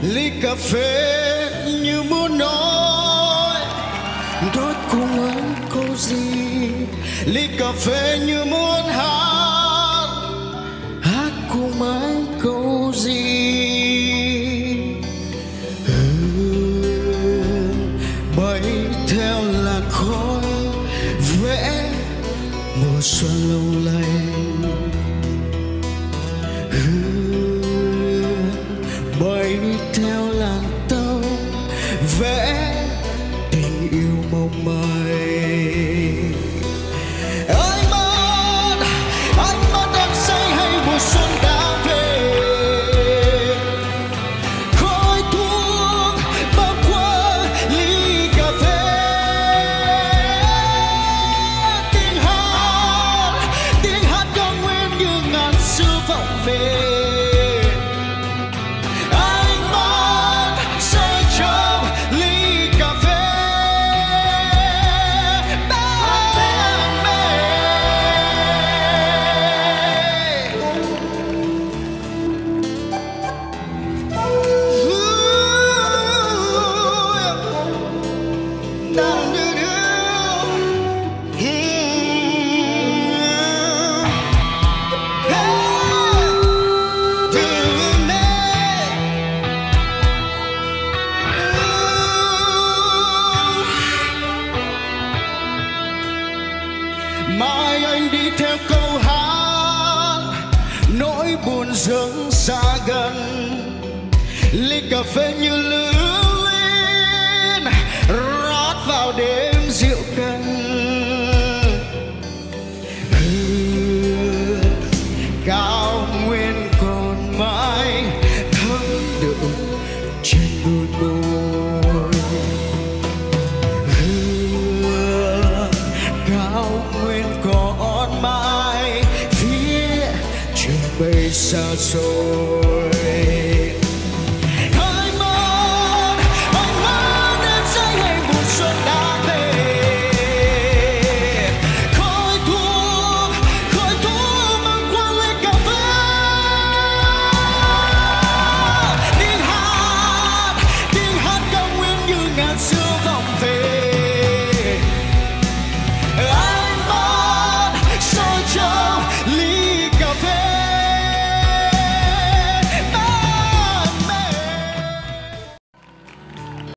ly cà phê như muốn nói cùng anh câu gì. Ly cà phê như muốn hát cùng anh câu gì. Bay theo làn khói vẽ mùa xuân lung lay. Bay theo làn tàu vẽ tình yêu mong mây. Anh mất em say hay mùa xuân đã về. Khói thuốc bao quanh ly cà phê. Tiếng hát còn nguyên như ngàn xưa vọng về. Mai anh đi theo câu hát, nỗi buồn dâng xa gần. Ly cà phê như lửa lên rót vào đêm rượu cần. Cao nguyên còn mãi thấm đượm trên đôi môi. Cao nguyên còn mãi phía trời mây xa xôi.